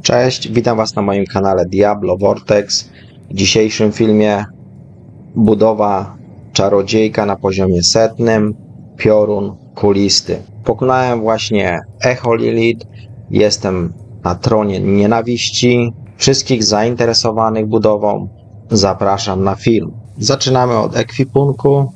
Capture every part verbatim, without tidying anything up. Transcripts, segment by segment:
Cześć, witam Was na moim kanale Diablo Vortex. W dzisiejszym filmie budowa czarodziejka na poziomie setnym, piorun kulisty. Pokonałem właśnie Echo Lilith, jestem na tronie nienawiści. Wszystkich zainteresowanych budową zapraszam na film. Zaczynamy od ekwipunku.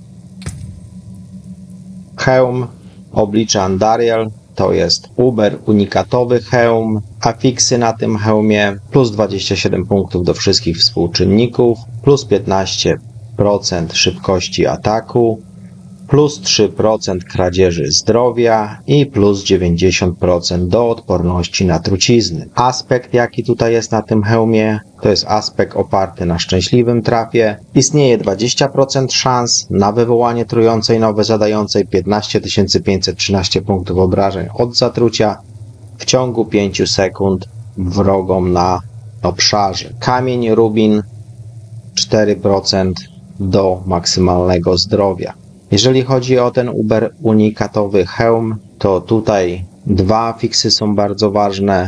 Hełm oblicza Andariel. To jest uber unikatowy hełm. Afiksy na tym hełmie plus dwadzieścia siedem punktów do wszystkich współczynników, plus piętnaście procent szybkości ataku, plus trzy procent kradzieży zdrowia i plus dziewięćdziesiąt procent do odporności na trucizny. Aspekt, jaki tutaj jest na tym hełmie, to jest aspekt oparty na szczęśliwym trafie. Istnieje dwadzieścia procent szans na wywołanie trującej nowy zadającej piętnaście tysięcy pięćset trzynaście punktów obrażeń od zatrucia w ciągu pięciu sekund wrogom na obszarze. Kamień rubin cztery procent do maksymalnego zdrowia. Jeżeli chodzi o ten uber unikatowy hełm, to tutaj dwa afiksy są bardzo ważne.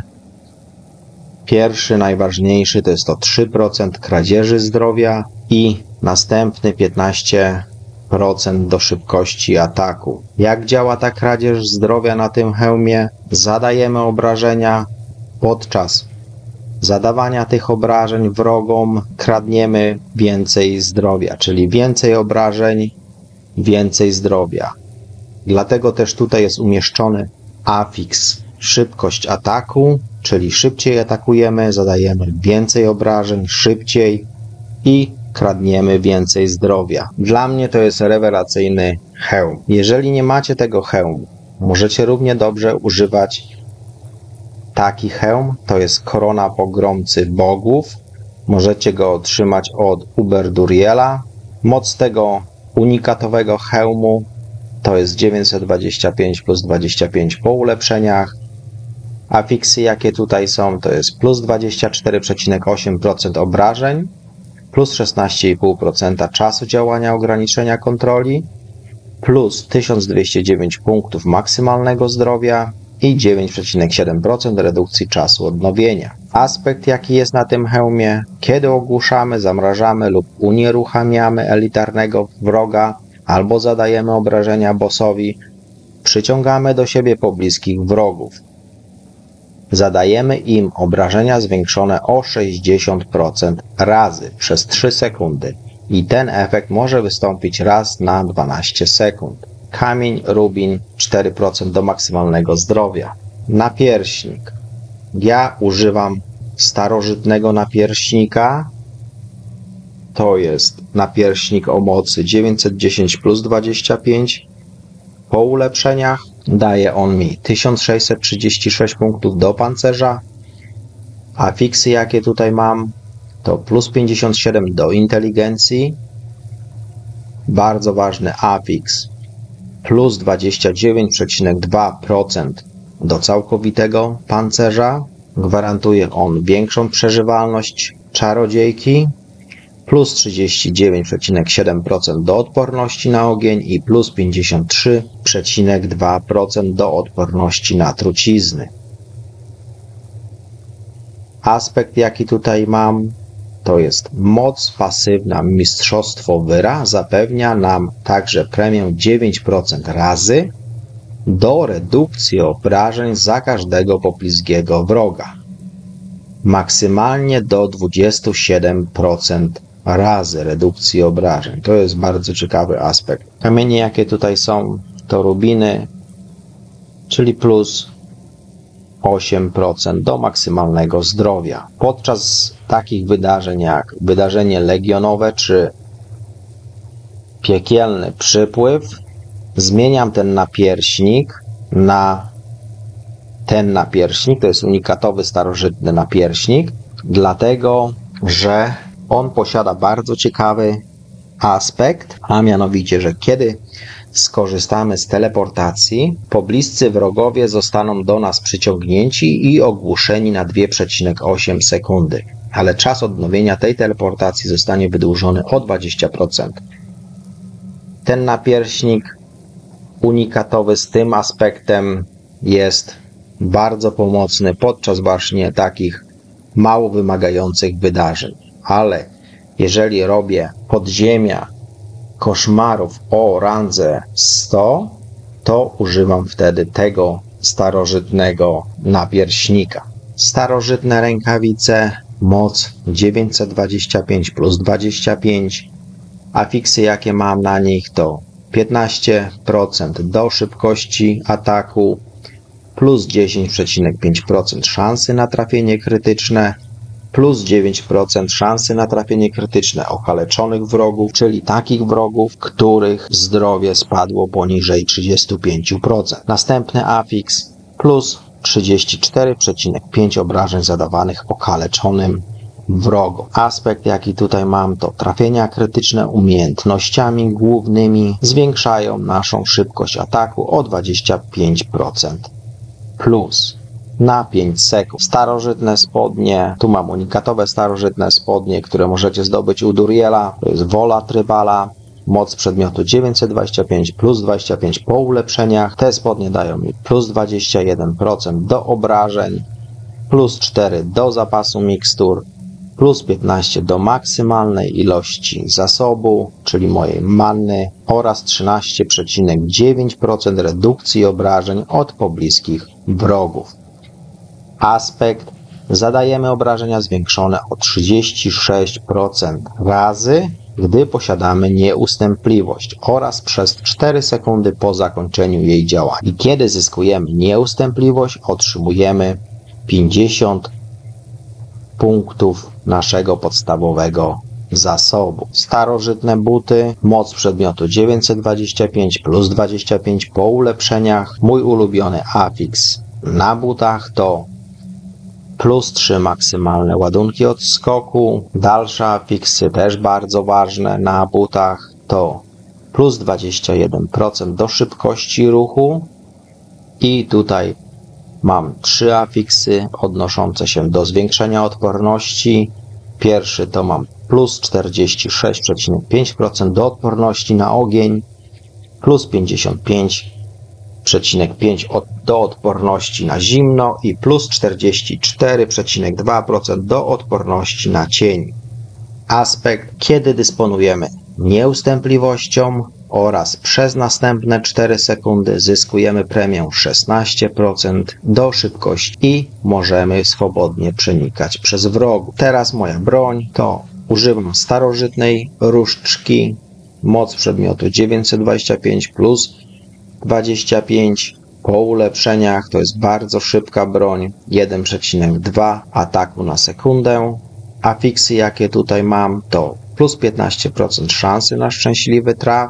Pierwszy, najważniejszy, to jest to trzy procent kradzieży zdrowia i następny piętnaście procent do szybkości ataku. Jak działa ta kradzież zdrowia na tym hełmie? Zadajemy obrażenia. Podczas zadawania tych obrażeń wrogom kradniemy więcej zdrowia, czyli więcej obrażeń, więcej zdrowia. Dlatego też tutaj jest umieszczony afiks szybkość ataku, czyli szybciej atakujemy, zadajemy więcej obrażeń, szybciej i kradniemy więcej zdrowia. Dla mnie to jest rewelacyjny hełm. Jeżeli nie macie tego hełmu, możecie równie dobrze używać taki hełm. To jest korona pogromcy bogów. Możecie go otrzymać od Uber Duriela. Moc tego unikatowego hełmu to jest dziewięćset dwadzieścia pięć plus dwadzieścia pięć po ulepszeniach. Afiksy, jakie tutaj są, to jest plus dwadzieścia cztery przecinek osiem procent obrażeń, plus szesnaście i pół procent czasu działania ograniczenia kontroli, plus tysiąc dwieście dziewięć punktów maksymalnego zdrowia i dziewięć przecinek siedem procent redukcji czasu odnowienia. Aspekt, jaki jest na tym hełmie, kiedy ogłuszamy, zamrażamy lub unieruchamiamy elitarnego wroga albo zadajemy obrażenia bossowi, przyciągamy do siebie pobliskich wrogów. Zadajemy im obrażenia zwiększone o sześćdziesiąt procent razy przez trzy sekundy i ten efekt może wystąpić raz na dwanaście sekund. Kamień rubin cztery procent do maksymalnego zdrowia. Napierśnik. Ja używam starożytnego napierśnika. To jest napierśnik o mocy dziewięćset dziesięć plus dwadzieścia pięć. Po ulepszeniach daje on mi tysiąc sześćset trzydzieści sześć punktów do pancerza. Afiksy, jakie tutaj mam, to plus pięćdziesiąt siedem do inteligencji. Bardzo ważny afiks. Plus dwadzieścia dziewięć przecinek dwa procent do całkowitego pancerza. Gwarantuje on większą przeżywalność czarodziejki. Plus trzydzieści dziewięć przecinek siedem procent do odporności na ogień i plus pięćdziesiąt trzy przecinek dwa procent do odporności na trucizny. Aspekt, jaki tutaj mam, to jest moc pasywna Mistrzostwo Wyra. Zapewnia nam także premię dziewięć procent razy do redukcji obrażeń za każdego pobliskiego wroga. Maksymalnie do dwadzieścia siedem procent razy redukcji obrażeń. To jest bardzo ciekawy aspekt. Kamienie, jakie tutaj są, to rubiny, czyli plus osiem procent do maksymalnego zdrowia. Podczas takich wydarzeń jak wydarzenie legionowe czy piekielny przypływ zmieniam ten napierśnik na ten napierśnik. To jest unikatowy starożytny napierśnik, dlatego że on posiada bardzo ciekawy aspekt, a mianowicie, że kiedy skorzystamy z teleportacji, pobliscy wrogowie zostaną do nas przyciągnięci i ogłuszeni na dwa przecinek osiem sekundy, ale czas odnowienia tej teleportacji zostanie wydłużony o dwadzieścia procent. Ten napierśnik unikatowy z tym aspektem jest bardzo pomocny podczas właśnie takich mało wymagających wydarzeń. Ale jeżeli robię podziemia koszmarów o randze sto, to używam wtedy tego starożytnego napierśnika. Starożytne rękawice, moc dziewięćset dwadzieścia pięć plus dwadzieścia pięć. Afiksy jakie mam na nich to piętnaście procent do szybkości ataku, plus dziesięć przecinek pięć procent szansy na trafienie krytyczne, plus dziewięć procent szansy na trafienie krytyczne okaleczonych wrogów, czyli takich wrogów, których zdrowie spadło poniżej trzydzieści pięć procent. Następny afiks plus trzydzieści cztery przecinek pięć obrażeń zadawanych okaleczonym wrogom. Aspekt jaki tutaj mam to trafienia krytyczne umiejętnościami głównymi zwiększają naszą szybkość ataku o dwadzieścia pięć procent plus na pięć sekund. Starożytne spodnie, tu mam unikatowe starożytne spodnie, które możecie zdobyć u Duriela, to jest wola trybala, moc przedmiotu dziewięćset dwadzieścia pięć plus dwadzieścia pięć po ulepszeniach. Te spodnie dają mi plus dwadzieścia jeden procent do obrażeń, plus cztery do zapasu mikstur, plus piętnaście do maksymalnej ilości zasobu, czyli mojej manny, oraz trzynaście przecinek dziewięć procent redukcji obrażeń od pobliskich wrogów. Aspekt zadajemy obrażenia zwiększone o trzydzieści sześć procent razy, gdy posiadamy nieustępliwość, oraz przez cztery sekundy po zakończeniu jej działania. I kiedy zyskujemy nieustępliwość, otrzymujemy pięćdziesiąt punktów naszego podstawowego zasobu. Starożytne buty, moc przedmiotu dziewięćset dwadzieścia pięć plus dwadzieścia pięć po ulepszeniach. Mój ulubiony afiks na butach to plus trzy maksymalne ładunki odskoku. Dalsze afiksy też bardzo ważne na butach to plus dwadzieścia jeden procent do szybkości ruchu i tutaj mam trzy afiksy odnoszące się do zwiększenia odporności. Pierwszy to mam plus czterdzieści sześć przecinek pięć procent do odporności na ogień, plus pięćdziesiąt pięć przecinek pięć procent do odporności na zimno i plus czterdzieści cztery przecinek dwa procent do odporności na cień. Aspekt, kiedy dysponujemy nieustępliwością oraz przez następne cztery sekundy zyskujemy premię szesnaście procent do szybkości i możemy swobodnie przenikać przez wrogów. Teraz moja broń to używam starożytnej różdżki, moc przedmiotu dziewięćset dwadzieścia pięć plus dwadzieścia pięć. Po ulepszeniach to jest bardzo szybka broń, jeden przecinek dwa ataku na sekundę. Afiksy jakie tutaj mam to plus piętnaście procent szansy na szczęśliwy traf,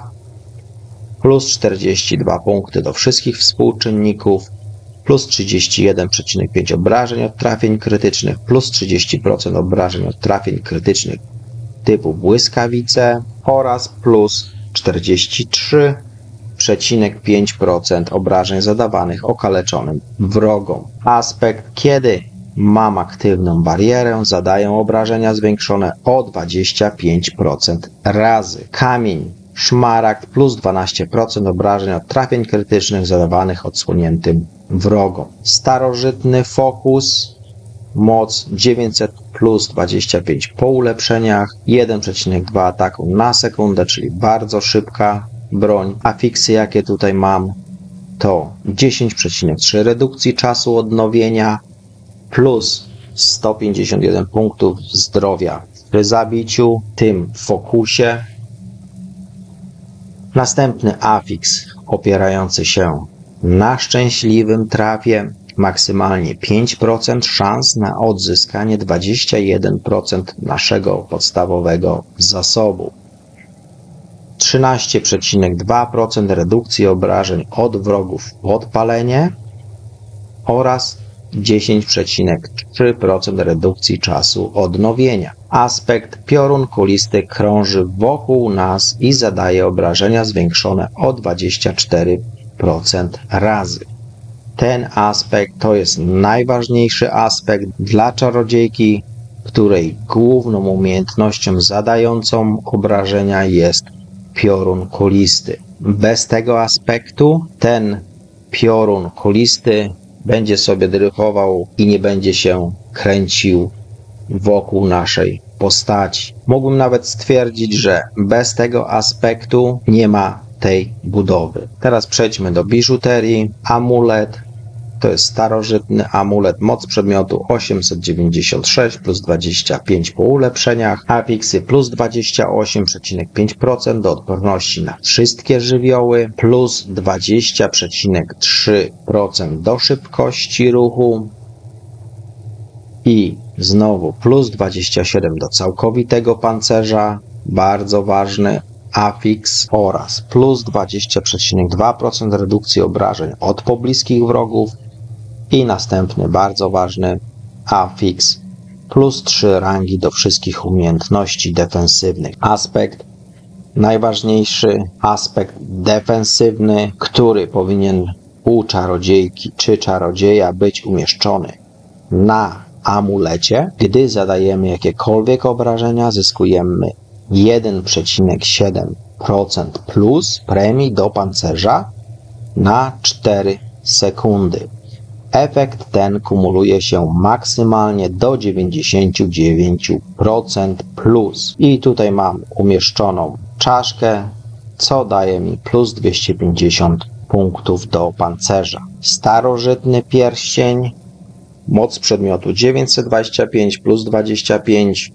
plus czterdzieści dwa punkty do wszystkich współczynników, plus trzydzieści jeden przecinek pięć obrażeń od trafień krytycznych, plus trzydzieści procent obrażeń od trafień krytycznych typu błyskawice oraz plus czterdzieści trzy przecinek pięć procent obrażeń zadawanych okaleczonym wrogom. Aspekt, kiedy mam aktywną barierę, zadaję obrażenia zwiększone o dwadzieścia pięć procent razy. Kamień, szmaragd plus dwanaście procent obrażeń od trafień krytycznych zadawanych odsłoniętym wrogom. Starożytny fokus, moc dziewięćset plus dwadzieścia pięć po ulepszeniach, jeden przecinek dwa ataku na sekundę, czyli bardzo szybka broń. Afiksy jakie tutaj mam to dziesięć przecinek trzy redukcji czasu odnowienia plus sto pięćdziesiąt jeden punktów zdrowia przy zabiciu tym fokusie. Następny afiks opierający się na szczęśliwym trafie, maksymalnie pięć procent szans na odzyskanie dwadzieścia jeden procent naszego podstawowego zasobu. trzynaście przecinek dwa procent redukcji obrażeń od wrogów w podpalenie oraz dziesięć przecinek trzy procent redukcji czasu odnowienia. Aspekt, piorun kulisty krąży wokół nas i zadaje obrażenia zwiększone o dwadzieścia cztery procent razy. Ten aspekt to jest najważniejszy aspekt dla czarodziejki, której główną umiejętnością zadającą obrażenia jest piorun kulisty. Bez tego aspektu ten piorun kulisty będzie sobie dryfował i nie będzie się kręcił wokół naszej postaci. Mógłbym nawet stwierdzić, że bez tego aspektu nie ma tej budowy. Teraz przejdźmy do biżuterii. Amulet. To jest starożytny amulet. Moc przedmiotu osiemset dziewięćdziesiąt sześć plus dwadzieścia pięć po ulepszeniach. Afiksy plus dwadzieścia osiem przecinek pięć procent do odporności na wszystkie żywioły. Plus dwadzieścia przecinek trzy procent do szybkości ruchu. I znowu plus dwadzieścia siedem do całkowitego pancerza. Bardzo ważny afiks oraz plus dwadzieścia przecinek dwa procent redukcji obrażeń od pobliskich wrogów i następny bardzo ważny afiks plus trzy rangi do wszystkich umiejętności defensywnych. Aspekt najważniejszy, aspekt defensywny, który powinien u czarodziejki czy czarodzieja być umieszczony na amulecie. Gdy zadajemy jakiekolwiek obrażenia, zyskujemy jeden przecinek siedem procent plus premii do pancerza na cztery sekundy. Efekt ten kumuluje się maksymalnie do dziewięćdziesiąt dziewięć procent plus. I tutaj mam umieszczoną czaszkę, co daje mi plus dwieście pięćdziesiąt punktów do pancerza. Starożytny pierścień. Moc przedmiotu dziewięćset dwadzieścia pięć plus dwadzieścia pięć.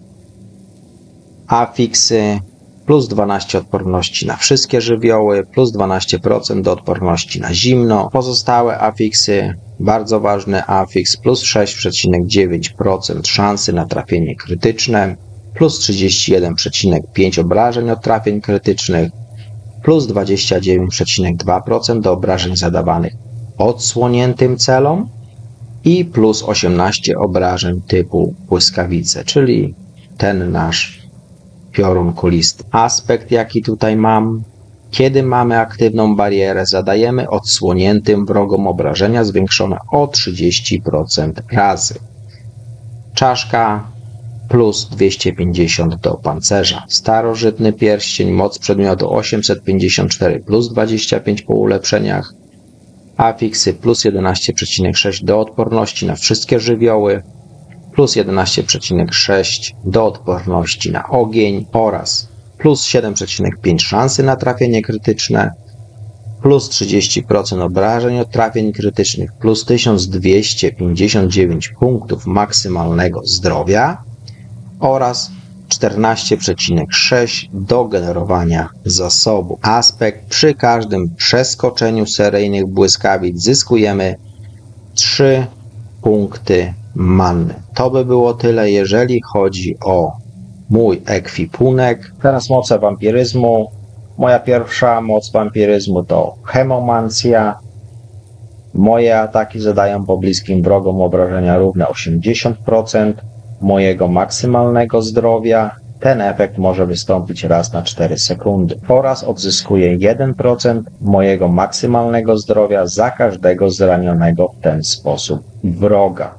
Afiksy plus dwanaście odporności na wszystkie żywioły, plus dwanaście procent do odporności na zimno. Pozostałe afiksy, bardzo ważny afiks, plus sześć przecinek dziewięć procent szansy na trafienie krytyczne, plus trzydzieści jeden przecinek pięć procent obrażeń od trafień krytycznych, plus dwadzieścia dziewięć przecinek dwa procent do obrażeń zadawanych odsłoniętym celom i plus osiemnaście obrażeń typu błyskawice, czyli ten nasz piorun kulisty. Aspekt, jaki tutaj mam, kiedy mamy aktywną barierę, zadajemy odsłoniętym wrogom obrażenia zwiększone o trzydzieści procent razy. Czaszka plus dwieście pięćdziesiąt do pancerza. Starożytny pierścień, moc przedmiotu osiemset pięćdziesiąt cztery plus dwadzieścia pięć po ulepszeniach. Afiksy plus jedenaście przecinek sześć do odporności na wszystkie żywioły, plus jedenaście przecinek sześć do odporności na ogień oraz plus siedem przecinek pięć szansy na trafienie krytyczne, plus trzydzieści procent obrażeń od trafień krytycznych, plus tysiąc dwieście pięćdziesiąt dziewięć punktów maksymalnego zdrowia oraz czternaście przecinek sześć do generowania zasobu. Aspekt: przy każdym przeskoczeniu seryjnych błyskawic zyskujemy trzy punkty manny. To by było tyle, jeżeli chodzi o mój ekwipunek. Teraz moce wampiryzmu. Moja pierwsza moc wampiryzmu to Hemomancja. Moje ataki zadają pobliskim wrogom obrażenia równe osiemdziesiąt procent mojego maksymalnego zdrowia. Ten efekt może wystąpić raz na cztery sekundy oraz odzyskuję jeden procent mojego maksymalnego zdrowia za każdego zranionego w ten sposób wroga.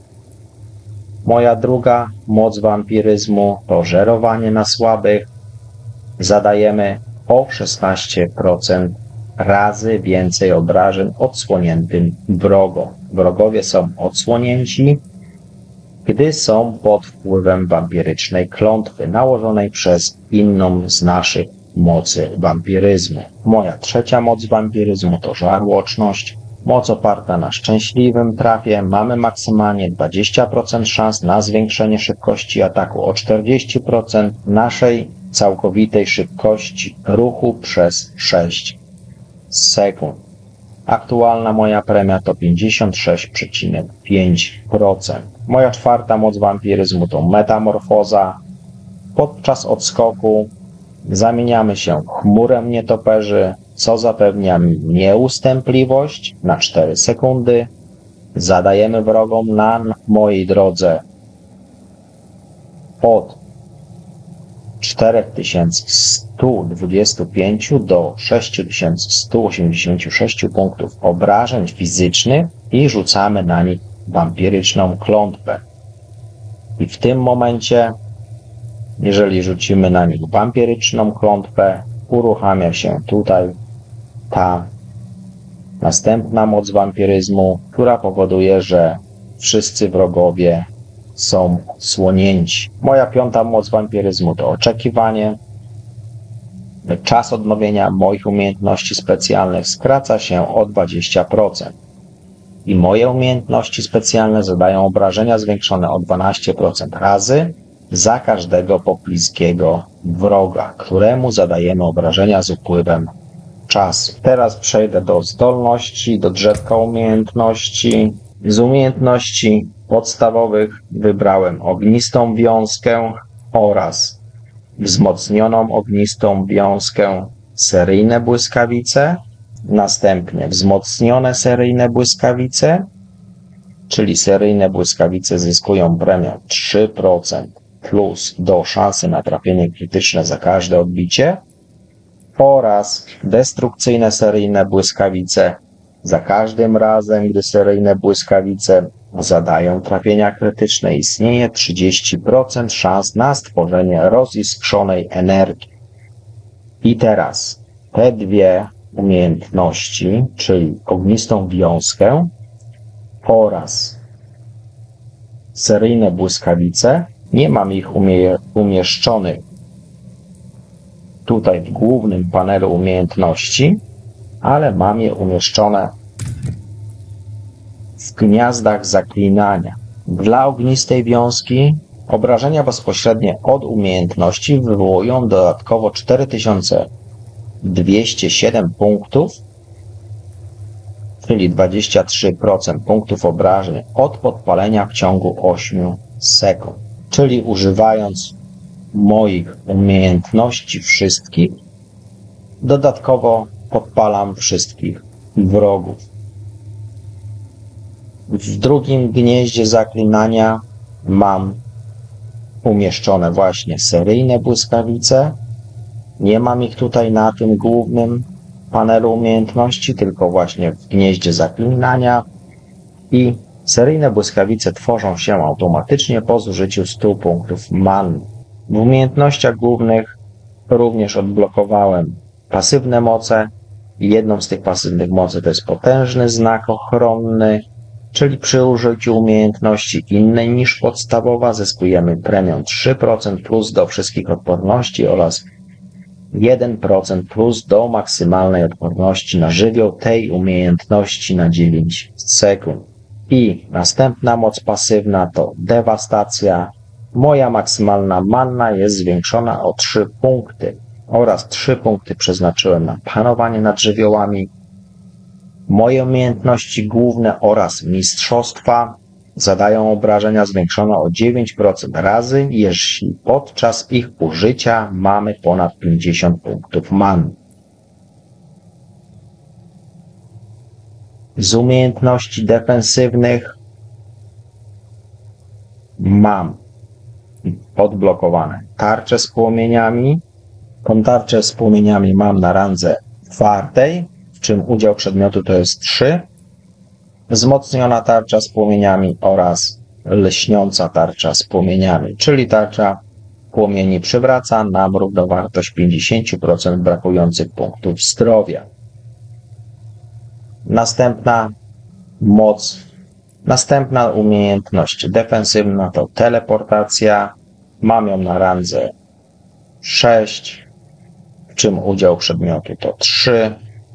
Moja druga moc wampiryzmu to Żerowanie na słabych. Zadajemy o szesnaście procent razy więcej obrażeń odsłoniętym wrogom. Wrogowie są odsłonięci, gdy są pod wpływem wampirycznej klątwy nałożonej przez inną z naszych mocy wampiryzmu. Moja trzecia moc wampiryzmu to Żarłoczność. Moc oparta na szczęśliwym trafie. Mamy maksymalnie dwadzieścia procent szans na zwiększenie szybkości ataku o czterdzieści procent naszej całkowitej szybkości ruchu przez sześć sekund. Aktualna moja premia to pięćdziesiąt sześć przecinek pięć procent. Moja czwarta moc wampiryzmu to Metamorfoza. Podczas odskoku zamieniamy się w chmurę nietoperzy, co zapewnia mi nieustępliwość na cztery sekundy. Zadajemy wrogom na mojej drodze od cztery tysiące sto dwadzieścia pięć do sześć tysięcy sto osiemdziesiąt sześć punktów obrażeń fizycznych i rzucamy na nich wampiryczną klątwę. I w tym momencie, jeżeli rzucimy na nich wampiryczną klątwę, uruchamia się tutaj ta następna moc wampiryzmu, która powoduje, że wszyscy wrogowie są odsłonięci. Moja piąta moc wampiryzmu to oczekiwanie. Czas odnowienia moich umiejętności specjalnych skraca się o dwadzieścia procent. I moje umiejętności specjalne zadają obrażenia zwiększone o dwanaście procent razy za każdego pobliskiego wroga, któremu zadajemy obrażenia z upływem czasu. Teraz przejdę do zdolności, do drzewka umiejętności. Z umiejętności podstawowych wybrałem ognistą wiązkę oraz wzmocnioną ognistą wiązkę, seryjne błyskawice, następnie wzmocnione seryjne błyskawice, czyli seryjne błyskawice zyskują premię trzy procent plus do szansy na trafienie krytyczne za każde odbicie, oraz destrukcyjne seryjne błyskawice. Za każdym razem, gdy seryjne błyskawice zadają trafienia krytyczne, istnieje trzydzieści procent szans na stworzenie roziskrzonej energii. I teraz te dwie umiejętności, czyli ognistą wiązkę oraz seryjne błyskawice, nie mam ich umie umieszczonych tutaj w głównym panelu umiejętności, ale mam je umieszczone w gniazdach zaklinania. Dla ognistej wiązki obrażenia bezpośrednie od umiejętności wywołują dodatkowo cztery tysiące dwieście siedem punktów, czyli dwadzieścia trzy procent punktów obrażeń od podpalenia w ciągu ośmiu sekund. Czyli używając moich umiejętności wszystkich, dodatkowo podpalam wszystkich wrogów. W drugim gnieździe zaklinania mam umieszczone właśnie seryjne błyskawice. Nie mam ich tutaj na tym głównym panelu umiejętności, tylko właśnie w gnieździe zaklinania, i seryjne błyskawice tworzą się automatycznie po zużyciu stu punktów manny. W umiejętnościach głównych również odblokowałem pasywne moce. Jedną z tych pasywnych mocy to jest potężny znak ochronny, czyli przy użyciu umiejętności innej niż podstawowa zyskujemy premię trzy procent plus do wszystkich odporności oraz jeden procent plus do maksymalnej odporności na żywioł tej umiejętności na dziewięć sekund. I następna moc pasywna to dewastacja. Moja maksymalna manna jest zwiększona o trzy punkty oraz trzy punkty przeznaczyłem na panowanie nad żywiołami. Moje umiejętności główne oraz mistrzostwa zadają obrażenia zwiększone o dziewięć procent razy, jeśli podczas ich użycia mamy ponad pięćdziesiąt punktów manny. Z umiejętności defensywnych mam odblokowane tarcze z płomieniami. Tą tarczę z płomieniami mam na randze czwartej, w czym udział przedmiotu to jest trzy. Wzmocniona tarcza z płomieniami oraz lśniąca tarcza z płomieniami, czyli tarcza płomieni przywraca nam równowartość pięćdziesiąt procent brakujących punktów zdrowia. Następna moc, następna umiejętność defensywna to teleportacja. Mam ją na randze sześć, w czym udział przedmiotu to trzy.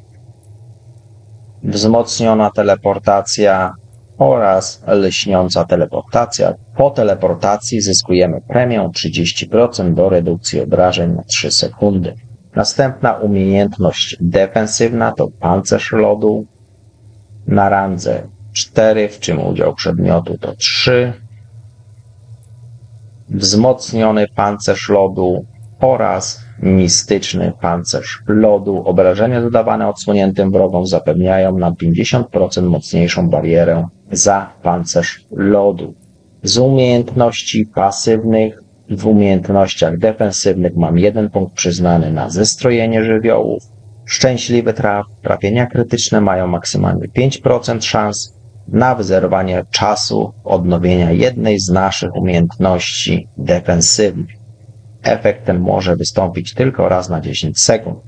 Wzmocniona teleportacja oraz lśniąca teleportacja. Po teleportacji zyskujemy premię trzydzieści procent do redukcji obrażeń na trzy sekundy. Następna umiejętność defensywna to pancerz lodu na randze cztery, w czym udział przedmiotu to trzy. Wzmocniony pancerz lodu oraz mistyczny pancerz lodu. Obrażenia dodawane odsłoniętym wrogom zapewniają nam pięćdziesiąt procent mocniejszą barierę za pancerz lodu. Z umiejętności pasywnych w umiejętnościach defensywnych mam jeden punkt przyznany na zestrojenie żywiołów. Szczęśliwy traf, trafienia krytyczne mają maksymalnie pięć procent szans na wyzerowanie czasu odnowienia jednej z naszych umiejętności defensywnych. Efekt ten może wystąpić tylko raz na dziesięć sekund.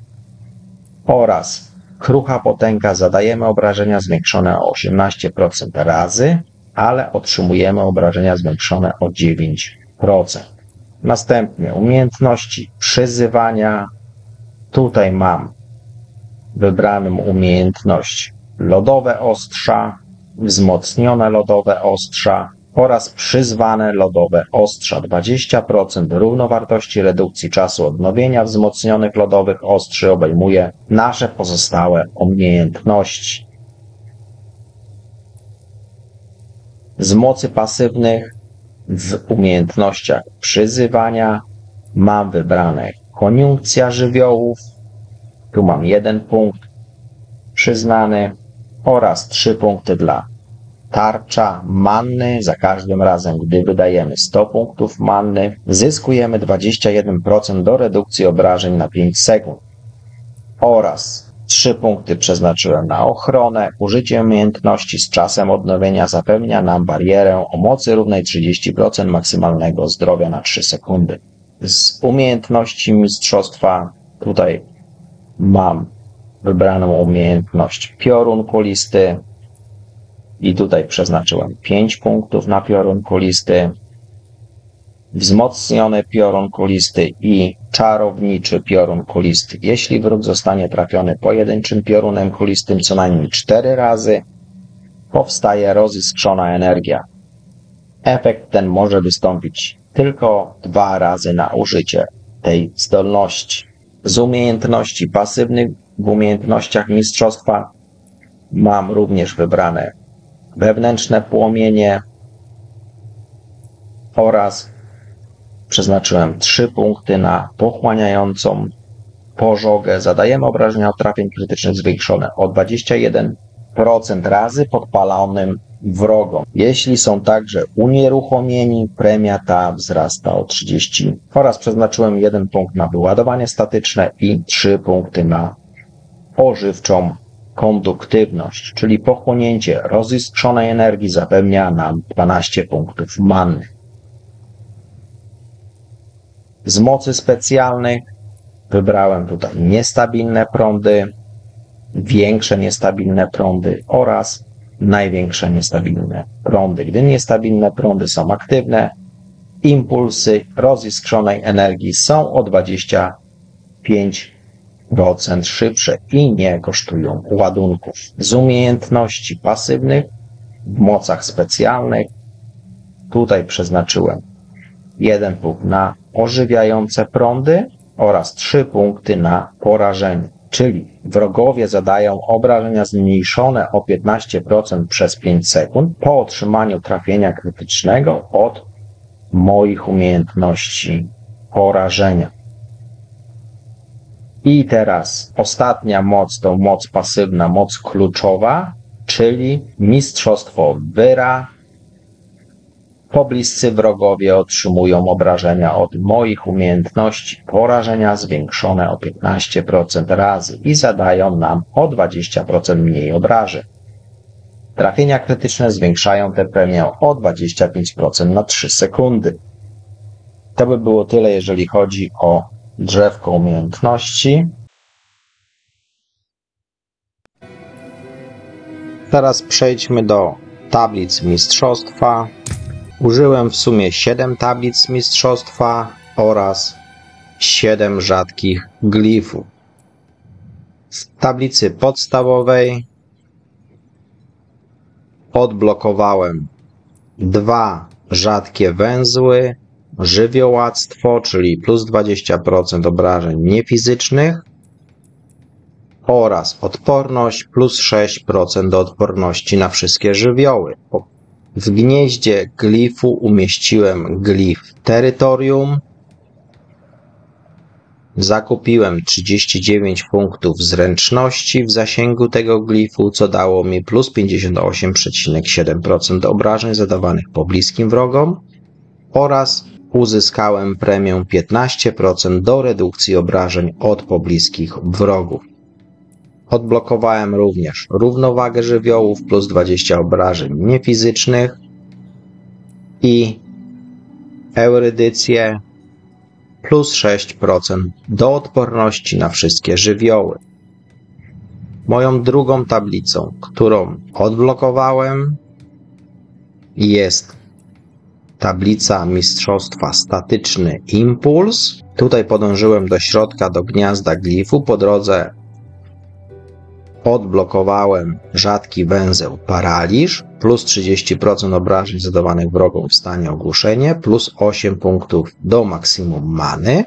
Oraz krucha potęga zadajemy obrażenia zwiększone o osiemnaście procent razy, ale otrzymujemy obrażenia zwiększone o dziewięć procent. Następnie umiejętności przyzywania. Tutaj mam wybraną umiejętność lodowe ostrza, wzmocnione lodowe ostrza oraz przyzwane lodowe ostrza. dwadzieścia procent równowartości redukcji czasu odnowienia wzmocnionych lodowych ostrzy obejmuje nasze pozostałe umiejętności. Z mocy pasywnych w umiejętnościach przyzywania mam wybrane koniunkcja żywiołów. Tu mam jeden punkt przyznany oraz trzy punkty dla tarcza manny. Za każdym razem, gdy wydajemy sto punktów manny, zyskujemy dwadzieścia jeden procent do redukcji obrażeń na pięć sekund. Oraz trzy punkty przeznaczyłem na ochronę. Użycie umiejętności z czasem odnowienia zapewnia nam barierę o mocy równej trzydzieści procent maksymalnego zdrowia na trzy sekundy. Z umiejętności mistrzostwa tutaj mam wybraną umiejętność piorun kulisty i tutaj przeznaczyłem pięć punktów na piorun kulisty, wzmocniony piorun kulisty i czarowniczy piorun kulisty. Jeśli wróg zostanie trafiony pojedynczym piorunem kulistym co najmniej cztery razy, powstaje roziskrzona energia. Efekt ten może wystąpić tylko dwa razy na użycie tej zdolności. Z umiejętności pasywnych w umiejętnościach mistrzostwa mam również wybrane wewnętrzne płomienie oraz przeznaczyłem trzy punkty na pochłaniającą pożogę. Zadajemy obrażenia od trafień krytycznych zwiększone o dwadzieścia jeden procent razy podpalonym wrogom. Jeśli są także unieruchomieni, premia ta wzrasta o trzydzieści oraz przeznaczyłem jeden punkt na wyładowanie statyczne i trzy punkty na ożywczą konduktywność, czyli pochłonięcie roziskrzonej energii zapewnia nam dwanaście punktów manny. Z mocy specjalnych wybrałem tutaj niestabilne prądy, większe niestabilne prądy oraz największe niestabilne prądy. Gdy niestabilne prądy są aktywne, impulsy roziskrzonej energii są o dwadzieścia pięć procent szybsze i nie kosztują ładunków. Z umiejętności pasywnych w mocach specjalnych tutaj przeznaczyłem jeden punkt na ożywiające prądy oraz trzy punkty na porażenie. Czyli wrogowie zadają obrażenia zmniejszone o piętnaście procent przez pięć sekund po otrzymaniu trafienia krytycznego od moich umiejętności porażenia. I teraz ostatnia moc to moc pasywna, moc kluczowa, czyli mistrzostwo wyra. Pobliscy wrogowie otrzymują obrażenia od moich umiejętności porażenia zwiększone o piętnaście procent razy i zadają nam o dwadzieścia procent mniej obrażeń. Trafienia krytyczne zwiększają tę premię o dwadzieścia pięć procent na trzy sekundy. To by było tyle, jeżeli chodzi o drzewko umiejętności. Teraz przejdźmy do tablic mistrzostwa. Użyłem w sumie siedem tablic mistrzostwa oraz siedem rzadkich glifów. W tablicy podstawowej odblokowałem dwa rzadkie węzły, żywiołactwo, czyli plus dwadzieścia procent obrażeń niefizycznych oraz odporność plus sześć procent do odporności na wszystkie żywioły. W gnieździe glifu umieściłem glif terytorium. Zakupiłem trzydzieści dziewięć punktów zręczności w zasięgu tego glifu, co dało mi plus pięćdziesiąt osiem przecinek siedem procent obrażeń zadawanych pobliskim wrogom oraz uzyskałem premię piętnaście procent do redukcji obrażeń od pobliskich wrogów. Odblokowałem również równowagę żywiołów plus dwadzieścia obrażeń niefizycznych i eurydycję plus sześć procent do odporności na wszystkie żywioły. Moją drugą tablicą, którą odblokowałem, jest tablica mistrzostwa statyczny impuls. Tutaj podążyłem do środka, do gniazda glifu. Po drodze odblokowałem rzadki węzeł paraliż, plus trzydzieści procent obrażeń zadawanych wrogom w stanie ogłuszenie, plus osiem punktów do maksimum many.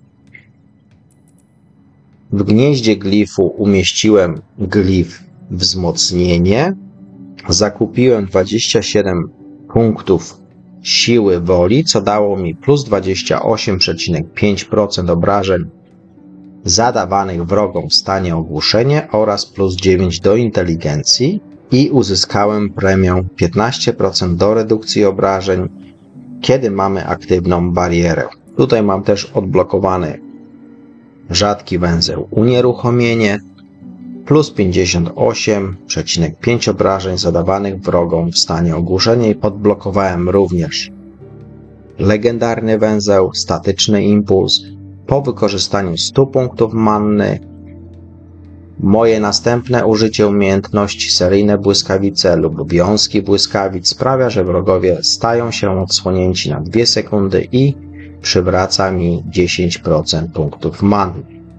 W gnieździe glifu umieściłem glif wzmocnienie. Zakupiłem dwadzieścia siedem punktów siły woli, co dało mi plus dwadzieścia osiem przecinek pięć procent obrażeń zadawanych wrogom w stanie ogłuszenie oraz plus dziewięć do inteligencji i uzyskałem premię piętnaście procent do redukcji obrażeń, kiedy mamy aktywną barierę. Tutaj mam też odblokowany rzadki węzeł unieruchomienie, plus pięćdziesiąt osiem przecinek pięć obrażeń zadawanych wrogom w stanie ogłuszenia i odblokowałem również legendarny węzeł statyczny impuls. Po wykorzystaniu stu punktów manny moje następne użycie umiejętności seryjne błyskawice lub wiązki błyskawic sprawia, że wrogowie stają się odsłonięci na dwie sekundy i przywraca mi dziesięć procent punktów manny.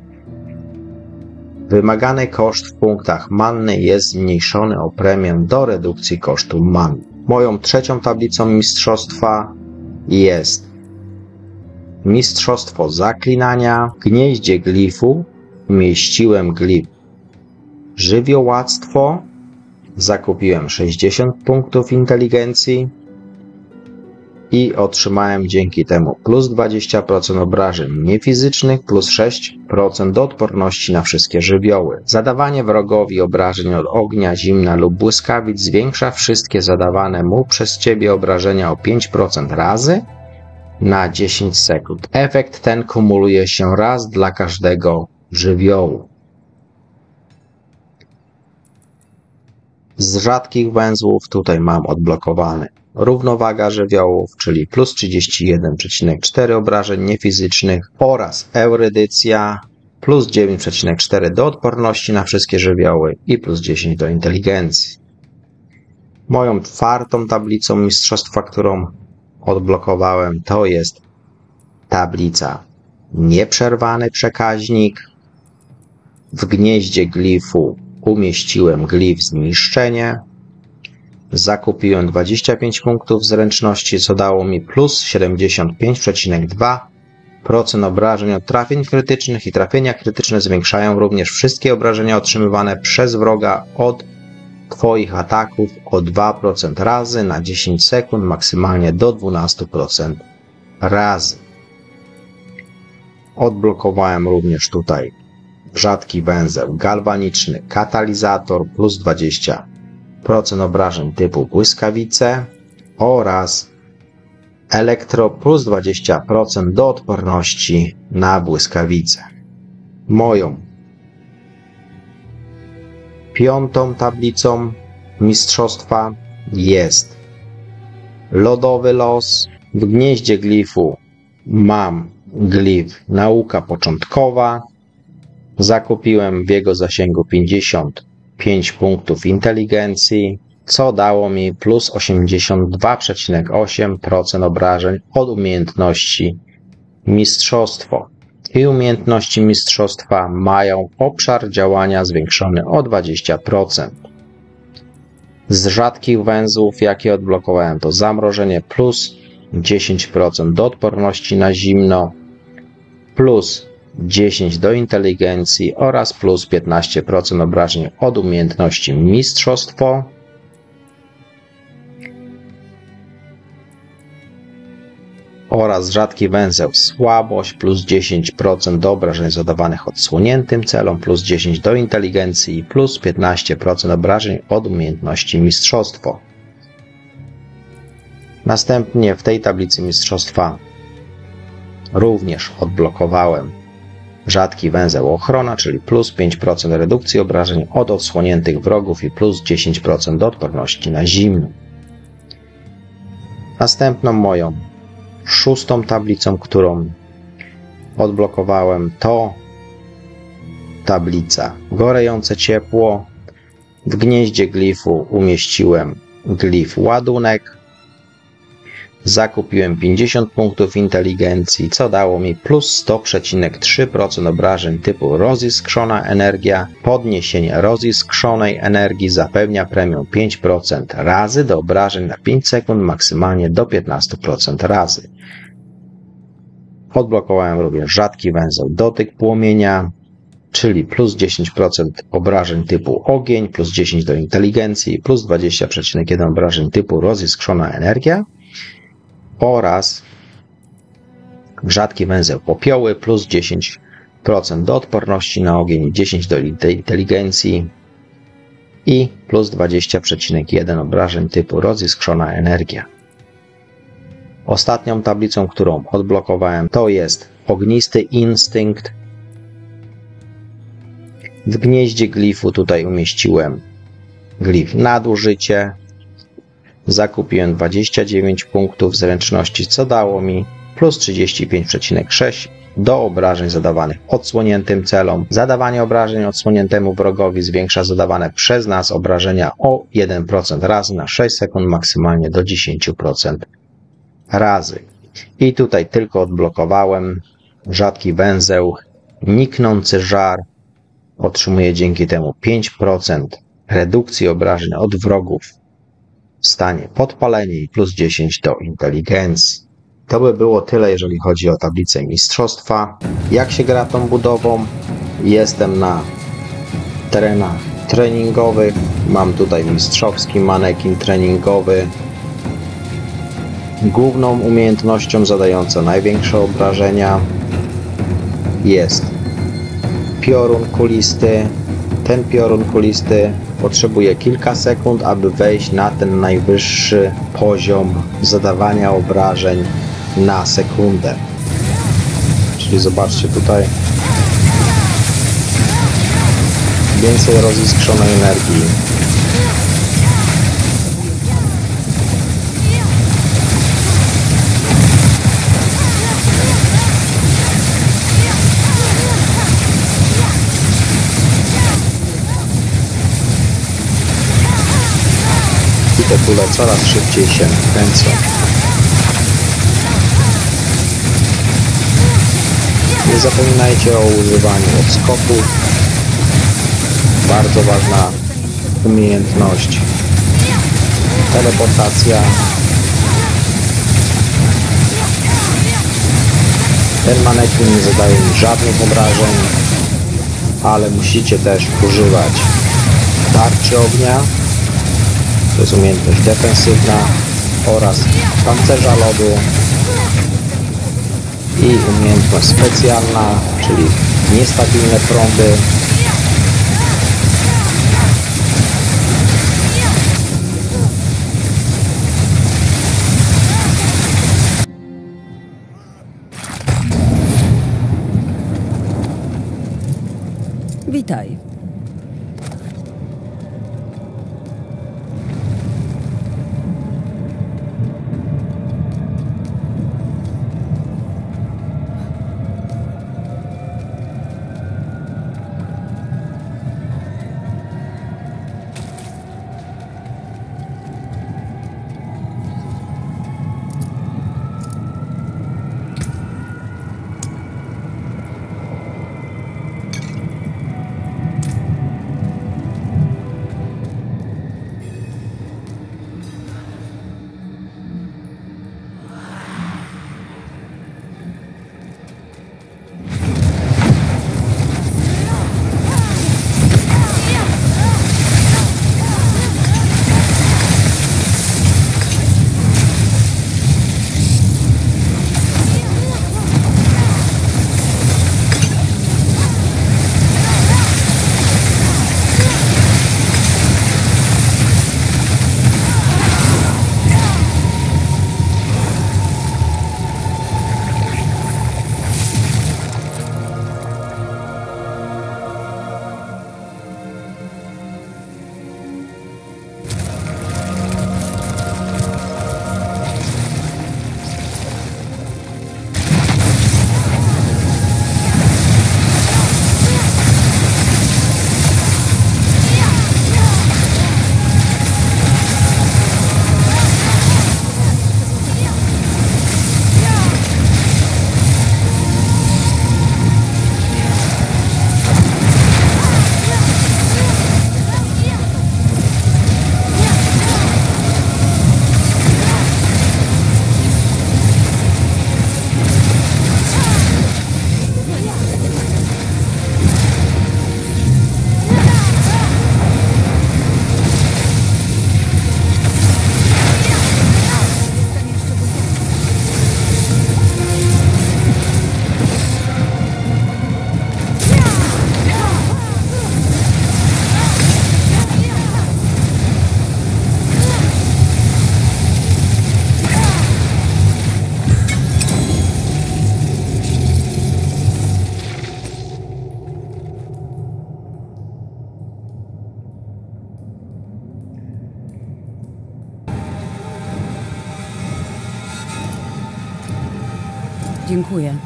Wymagany koszt w punktach manny jest zmniejszony o premię do redukcji kosztu manny. Moją trzecią tablicą mistrzostwa jest mistrzostwo zaklinania. W gnieździe glifu umieściłem glif żywiołactwo. Zakupiłem sześćdziesiąt punktów inteligencji i otrzymałem dzięki temu plus dwadzieścia procent obrażeń niefizycznych, plus sześć procent do odporności na wszystkie żywioły. Zadawanie wrogowi obrażeń od ognia, zimna lub błyskawic zwiększa wszystkie zadawane mu przez Ciebie obrażenia o pięć procent razy na dziesięć sekund. Efekt ten kumuluje się raz dla każdego żywiołu. Z rzadkich węzłów tutaj mam odblokowany równowaga żywiołów, czyli plus trzydzieści jeden przecinek cztery obrażeń niefizycznych oraz eurydycja, plus dziewięć przecinek cztery do odporności na wszystkie żywioły i plus dziesięć do inteligencji. Moją czwartą tablicą mistrzostwa, którą odblokowałem, to jest tablica nieprzerwany przekaźnik. W gnieździe glifu umieściłem glif zniszczenie. Zakupiłem dwadzieścia pięć punktów zręczności, co dało mi plus siedemdziesiąt pięć przecinek dwa procent obrażeń od trafień krytycznych i trafienia krytyczne zwiększają również wszystkie obrażenia otrzymywane przez wroga od Twoich ataków o dwa procent razy na dziesięć sekund, maksymalnie do dwanaście procent razy. Odblokowałem również tutaj rzadki węzeł galwaniczny katalizator, plus dwadzieścia procent obrażeń typu błyskawice oraz elektro, plus dwadzieścia procent do odporności na błyskawice. Moją piątą tablicą mistrzostwa jest lodowy los. W gnieździe glifu mam glif nauka początkowa. Zakupiłem w jego zasięgu pięćdziesiąt pięć punktów inteligencji, co dało mi plus osiemdziesiąt dwa przecinek osiem procent obrażeń od umiejętności mistrzostwo. I umiejętności mistrzostwa mają obszar działania zwiększony o dwadzieścia procent. Z rzadkich węzłów, jakie odblokowałem, to zamrożenie plus dziesięć procent do odporności na zimno, plus dziesięć do inteligencji oraz plus piętnaście procent obrażeń od umiejętności mistrzostwo. Oraz rzadki węzeł słabość, plus dziesięć procent do obrażeń zadawanych odsłoniętym celom, plus dziesięć do inteligencji i plus piętnaście procent obrażeń od umiejętności mistrzostwo. Następnie w tej tablicy mistrzostwa również odblokowałem rzadki węzeł ochrona, czyli plus pięć procent redukcji obrażeń od odsłoniętych wrogów i plus dziesięć procent do odporności na zimno. Następną moją szóstą tablicą, którą odblokowałem, to tablica gorejące ciepło. W gnieździe glifu umieściłem glif ładunek. Zakupiłem pięćdziesiąt punktów inteligencji, co dało mi plus sto przecinek trzy procent obrażeń typu roziskrzona energia. Podniesienie roziskrzonej energii zapewnia premię pięć procent razy do obrażeń na pięć sekund, maksymalnie do piętnaście procent razy. Odblokowałem również rzadki węzeł dotyk płomienia, czyli plus dziesięć procent obrażeń typu ogień, plus dziesięć do inteligencji, plus dwadzieścia przecinek jeden obrażeń typu roziskrzona energia oraz rzadki węzeł popioły, plus dziesięć procent do odporności na ogień i dziesięć do inteligencji i plus dwadzieścia przecinek jeden obrażeń typu roziskrzona energia. Ostatnią tablicą, którą odblokowałem, to jest ognisty instynkt. W gnieździe glifu tutaj umieściłem glif nadużycie. Zakupiłem dwadzieścia dziewięć punktów zręczności, co dało mi plus trzydzieści pięć przecinek sześć do obrażeń zadawanych odsłoniętym celom. Zadawanie obrażeń odsłoniętemu wrogowi zwiększa zadawane przez nas obrażenia o jeden procent razy na sześć sekund, maksymalnie do dziesięć procent razy. I tutaj tylko odblokowałem rzadki węzeł, niknący żar. Otrzymuję dzięki temu pięć procent redukcji obrażeń od wrogów w stanie podpalenia i plus dziesięć do inteligencji. To by było tyle, jeżeli chodzi o tablicę mistrzostwa. Jak się gra tą budową? Jestem na terenach treningowych. Mam tutaj mistrzowski manekin treningowy. Główną umiejętnością zadającą największe obrażenia jest piorun kulisty. Ten piorun kulisty potrzebuje kilka sekund, aby wejść na ten najwyższy poziom zadawania obrażeń na sekundę. Czyli zobaczcie tutaj, więcej roziskrzonej energii. I te kule coraz szybciej się kręcą. Nie zapominajcie o używaniu odskoków. Bardzo ważna umiejętność. Teleportacja. Ten manekin nie zadaje mi żadnych obrażeń, ale musicie też używać tarczy ognia. To jest umiejętność defensywna oraz pancerza lodu i umiejętność specjalna, czyli niestabilne prądy. Witaj. Dziękuję.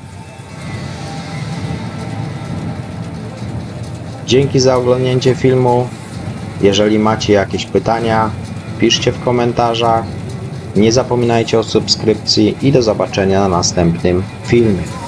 Dzięki za oglądnięcie filmu. Jeżeli macie jakieś pytania, piszcie w komentarzach. Nie zapominajcie o subskrypcji i do zobaczenia na następnym filmie.